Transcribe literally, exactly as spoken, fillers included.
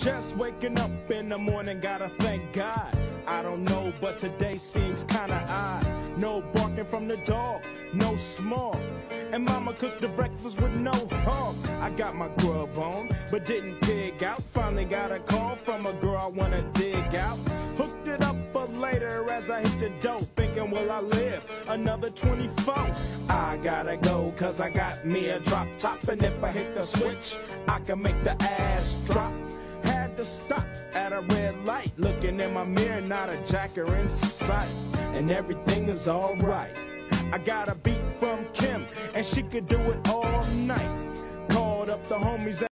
Just waking up in the morning, gotta thank God. I don't know, but today seems kinda odd. No barking from the dog, no small. And mama cooked the breakfast with no hog. I got my grub on, but didn't pig out. Finally got a call from a girl I wanna dig out. Hooked it up for later as I hit the dope. Thinking, will I live another twenty-four? I gotta go, cause I got me a drop top. And if I hit the switch, I can make the ass drop. Had to stop at a red light, looking in my mirror, not a jacker in sight. And everything is alright. I got a beat from Kim, and she could do it all night. Called up the homies.